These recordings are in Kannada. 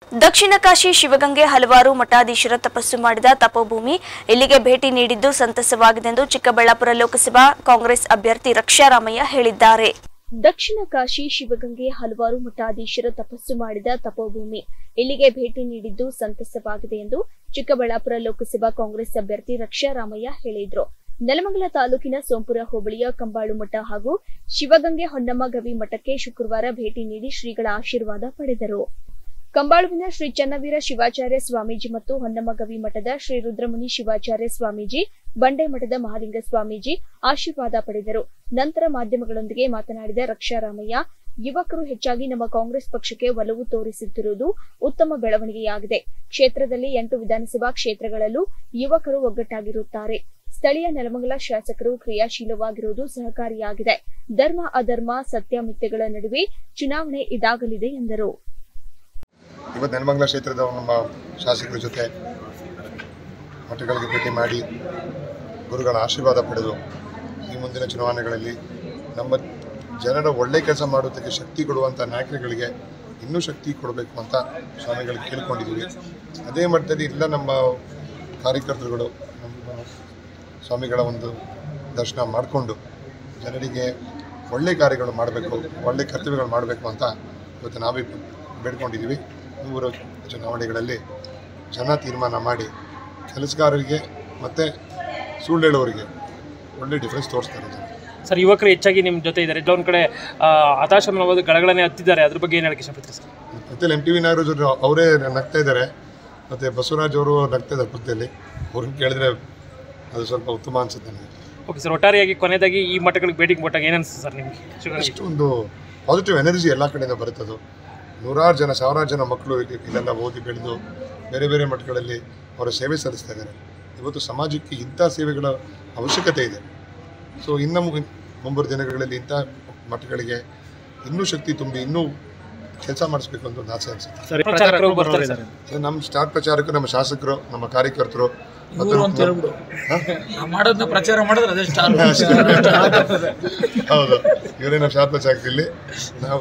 ದಕ್ಷಿಣ ಕಾಶಿ ಶಿವಗಂಗೆ ಹಲವಾರು ಮಠಾಧೀಶರ ತಪಸ್ಸು ಮಾಡಿದ ತಪೋಭೂಮಿ ಇಲ್ಲಿಗೆ ಭೇಟಿ ನೀಡಿದ್ದು ಸಂತಸವಾಗಿದೆ ಎಂದು ಚಿಕ್ಕಬಳ್ಳಾಪುರ ಲೋಕಸಭಾ ಕಾಂಗ್ರೆಸ್ ಅಭ್ಯರ್ಥಿ ರಕ್ಷಾರಾಮಯ್ಯ ಹೇಳಿದ್ದಾರೆ. ದಕ್ಷಿಣ ಕಾಶಿ ಶಿವಗಂಗೆ ಹಲವಾರು ಮಠಾಧೀಶರ ತಪಸ್ಸು ಮಾಡಿದ ತಪೋಭೂಮಿ ಇಲ್ಲಿಗೆ ಭೇಟಿ ನೀಡಿದ್ದು ಸಂತಸವಾಗಿದೆ ಎಂದು ಚಿಕ್ಕಬಳ್ಳಾಪುರ ಲೋಕಸಭಾ ಕಾಂಗ್ರೆಸ್ ಅಭ್ಯರ್ಥಿ ರಕ್ಷಾರಾಮಯ್ಯ ಹೇಳಿದರು. ನೆಲಮಂಗಲ ತಾಲೂಕಿನ ಸೋಂಪುರ ಹೋಬಳಿಯ ಕಂಬಾಳು ಮಠ ಹಾಗೂ ಶಿವಗಂಗೆ ಹೊನ್ನಮ್ಮ ಗವಿ ಮಠಕ್ಕೆ ಶುಕ್ರವಾರ ಭೇಟಿ ನೀಡಿ ಶ್ರೀಗಳ ಆಶೀರ್ವಾದ ಪಡೆದರು. ಕಂಬಾಳುವಿನ ಶ್ರೀ ಚನ್ನವೀರ ಶಿವಾಚಾರ್ಯ ಸ್ವಾಮೀಜಿ ಮತ್ತು ಹೊನ್ನಮ್ಮ ಗವಿ ಮಠದ ಶ್ರೀ ರುದ್ರಮುನಿ ಶಿವಾಚಾರ್ಯ ಸ್ವಾಮೀಜಿ, ಬಂಡೆ ಮಠದ ಮಹಾಲಿಂಗ ಸ್ವಾಮೀಜಿ ಆಶೀರ್ವಾದ ಪಡೆದರು. ನಂತರ ಮಾಧ್ಯಮಗಳೊಂದಿಗೆ ಮಾತನಾಡಿದ ರಕ್ಷಾರಾಮಯ್ಯ, ಯುವಕರು ಹೆಚ್ಚಾಗಿ ನಮ್ಮ ಕಾಂಗ್ರೆಸ್ ಪಕ್ಷಕ್ಕೆ ಒಲವು ತೋರಿಸುತ್ತಿರುವುದು ಉತ್ತಮ ಬೆಳವಣಿಗೆಯಾಗಿದೆ. ಕ್ಷೇತ್ರದಲ್ಲಿ 8 ವಿಧಾನಸಭಾ ಕ್ಷೇತ್ರಗಳಲ್ಲೂ ಯುವಕರು ಒಗ್ಗಟ್ಟಾಗಿರುತ್ತಾರೆ. ಸ್ಥಳೀಯ ನೆಲಮಂಗಲ ಶಾಸಕರು ಕ್ರಿಯಾಶೀಲವಾಗಿರುವುದು ಸಹಕಾರಿಯಾಗಿದೆ. ಧರ್ಮ ಅಧರ್ಮ ಸತ್ಯ ಮಿಥ್ಯೆಗಳ ನಡುವೆ ಚುನಾವಣೆ ಇದಾಗಲಿದೆ ಎಂದರು. ಇವತ್ತು ನೆಲಮಂಗಲ ಕ್ಷೇತ್ರದ ನಮ್ಮ ಶಾಸಕರ ಜೊತೆ ಮಠಗಳಿಗೆ ಭೇಟಿ ಮಾಡಿ ಗುರುಗಳ ಆಶೀರ್ವಾದ ಪಡೆದು ಈ ಮುಂದಿನ ಚುನಾವಣೆಗಳಲ್ಲಿ ನಮ್ಮ ಜನರ ಒಳ್ಳೆ ಕೆಲಸ ಮಾಡೋದಕ್ಕೆ ಶಕ್ತಿ ಕೊಡುವಂಥ ನಾಯಕರುಗಳಿಗೆ ಇನ್ನೂ ಶಕ್ತಿ ಕೊಡಬೇಕು ಅಂತ ಸ್ವಾಮಿಗಳಿಗೆ ಕೇಳ್ಕೊಂಡಿದ್ದೀವಿ. ಅದೇ ಮಟ್ಟದಲ್ಲಿ ಇಲ್ಲ ನಮ್ಮ ಕಾರ್ಯಕರ್ತರುಗಳು ನಮ್ಮ ಸ್ವಾಮಿಗಳ ಒಂದು ದರ್ಶನ ಮಾಡಿಕೊಂಡು ಜನರಿಗೆ ಒಳ್ಳೆ ಕಾರ್ಯಗಳು ಮಾಡಬೇಕು, ಒಳ್ಳೆ ಕರ್ತವ್ಯಗಳು ಮಾಡಬೇಕು ಅಂತ ಇವತ್ತು ನಾವೇ ಬೇಡ್ಕೊಂಡಿದ್ದೀವಿ. 3 ಚುನಾವಣೆಗಳಲ್ಲಿ ಜನ ತೀರ್ಮಾನ ಮಾಡಿ ಕೆಲಸಗಾರರಿಗೆ ಮತ್ತು ಸುಳ್ಳು ಹೇಳೋರಿಗೆ ಒಳ್ಳೆ ಡಿಫ್ರೆನ್ಸ್ ತೋರಿಸ್ತಾರೆ ಜನ. ಸರ್, ಯುವಕರು ಹೆಚ್ಚಾಗಿ ನಿಮ್ಮ ಜೊತೆ ಇದ್ದಾರೆ. ಒಂದು ಕಡೆ ಹತಾಶಮನವಾದ ಗಳಗಳನ್ನೇ ಹತ್ತಿದ್ದಾರೆ. ಅದ್ರ ಬಗ್ಗೆ ಏನು ಹೇಳಕ್ಕೆ ಇಷ್ಟಪಡ್ತೀರಿ ಸರ್? ಮತ್ತು MTV ನಾಗರಾಜ್ ಅವರೇ ನಗ್ತಾ ಇದ್ದಾರೆ, ಮತ್ತು ಬಸವರಾಜ್ ಅವರು ನಗ್ತಾ ಇದ್ದಾರೆ ಪಕ್ಕದಲ್ಲಿ. ಅವ್ರನ್ನ ಕೇಳಿದ್ರೆ ಅದು ಸ್ವಲ್ಪ ಉತ್ತಮ ಅನಿಸುತ್ತೆ ನನಗೆ. ಓಕೆ ಸರ್, ಒಟ್ಟಾರೆಯಾಗಿ ಕೊನೆಯದಾಗಿ ಈ ಮಠಗಳಿಗೆ ಭೇಟಿಗೆ ಕೊಟ್ಟಾಗ ಏನು ಅನಿಸುತ್ತೆ ಸರ್ ನಿಮಗೆ? ಅಷ್ಟೊಂದು ಪಾಸಿಟಿವ್ ಎನರ್ಜಿ ಎಲ್ಲ ಕಡೆಯಿಂದ ಬರುತ್ತದು. ನೂರಾರು ಜನ, ಸಾವಿರಾರು ಜನ ಮಕ್ಕಳು ಇಲ್ಲೆಲ್ಲ ಓದಿ ಬೆಳೆದು ಬೇರೆ ಬೇರೆ ಮಠಗಳಲ್ಲಿ ಅವರ ಸೇವೆ ಸಲ್ಲಿಸ್ತಾ ಇದ್ದಾರೆ. ಇವತ್ತು ಸಮಾಜಕ್ಕೆ ಇಂಥ ಸೇವೆಗಳ ಅವಶ್ಯಕತೆ ಇದೆ. ಸೊ ಇನ್ನು ಮುಂಬರುವ ದಿನಗಳಲ್ಲಿ ಇಂಥ ಮಠಗಳಿಗೆ ಇನ್ನೂ ಶಕ್ತಿ ತುಂಬಿ ಇನ್ನೂ ಕೆಲಸ ಮಾಡಿಸ್ಬೇಕು ಅಂತ ಒಂದು ಆಸೆ ಅನಿಸುತ್ತೆ. ನಮ್ಮ ಸ್ಟಾರ್ ಪ್ರಚಾರಕರು, ನಮ್ಮ ಶಾಸಕರು, ನಮ್ಮ ಕಾರ್ಯಕರ್ತರು ಪ್ರಚಾರ ಮಾಡಿದ್ರೆ ಅದೇ ಸ್ಟಾರ್. ಹೌದು, ಇವರೇ ನಮ್ಮ ಸ್ಟಾರ್ ಪ್ರಚಾರಕರಲ್ಲಿ. ನಾವು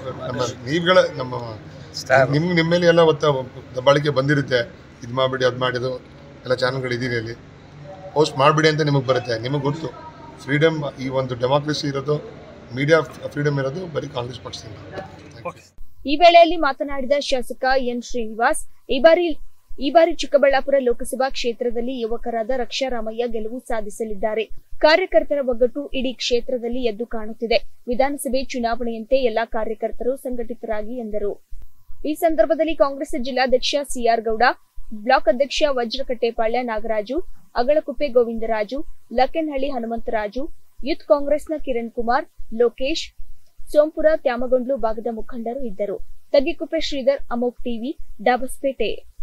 ನಿಮ್ಮ ಮೇಲೆ ಎಲ್ಲ ದಬ್ಬಾಳಿಕೆ ಬಂದಿರುತ್ತೆ. ಇದು ಮಾಡಿಬಿಡಿ, ಅದು ಮಾಡಿದ್ದು ಎಲ್ಲ ಚಾನಲ್ಗಳು ಇದೀನಿ, ಅಲ್ಲಿ ಪೋಸ್ಟ್ ಮಾಡಿಬಿಡಿ ಅಂತ ನಿಮಗೆ ಬರುತ್ತೆ. ನಿಮಗೆ ಗೊತ್ತು, ಫ್ರೀಡಮ್, ಈ ಒಂದು ಡೆಮಾಕ್ರಸಿ ಇರೋದು, ಮೀಡಿಯಾ ಫ್ರೀಡಮ್ ಇರೋದು ಬರೀ ಕಾಂಗ್ರೆಸ್ ಪಕ್ಷದಿಂದ. ಈ ವೇಳೆಯಲ್ಲಿ ಮಾತನಾಡಿದ ಶಾಸಕ ಎನ್ ಶ್ರೀನಿವಾಸ್, ಈ ಬಾರಿ ಚಿಕ್ಕಬಳ್ಳಾಪುರ ಲೋಕಸಭಾ ಕ್ಷೇತ್ರದಲ್ಲಿ ಯುವಕರಾದ ರಕ್ಷಾರಾಮಯ್ಯ ಗೆಲುವು ಸಾಧಿಸಲಿದ್ದಾರೆ. ಕಾರ್ಯಕರ್ತರ ಒಗ್ಗಟ್ಟು ಇಡೀ ಕ್ಷೇತ್ರದಲ್ಲಿ ಎದ್ದು ಕಾಣುತ್ತಿದೆ. ವಿಧಾನಸಭೆ ಚುನಾವಣೆಯಂತೆ ಎಲ್ಲಾ ಕಾರ್ಯಕರ್ತರು ಸಂಘಟಿತರಾಗಿ ಎಂದರು. ಈ ಸಂದರ್ಭದಲ್ಲಿ ಕಾಂಗ್ರೆಸ್ ಜಿಲ್ಲಾಧ್ಯಕ್ಷ ಸಿಆರ್ ಗೌಡ, ಬ್ಲಾಕ್ ಅಧ್ಯಕ್ಷ ವಜ್ರಕಟ್ಟೆಪಾಳ್ಯ ನಾಗರಾಜು, ಅಗಳಕುಪ್ಪೆ ಗೋವಿಂದರಾಜು, ಲಕ್ಕೇನಹಳ್ಳಿ ಹನುಮಂತರಾಜು, ಯೂತ್ ಕಾಂಗ್ರೆಸ್ನ ಕಿರಣ್ ಕುಮಾರ್, ಲೋಕೇಶ್, ಸೋಂಪುರ ತ್ಯಾಮಗೊಂಡ್ಲು ಭಾಗದ ಮುಖಂಡರು ಇದ್ದರು. ತಗ್ಗಿಕುಪ್ಪೆ ಶ್ರೀಧರ್, ಅಮೋಕ್ ಟಿವಿ, ಡಾಬಸ್ಪೇಟೆ.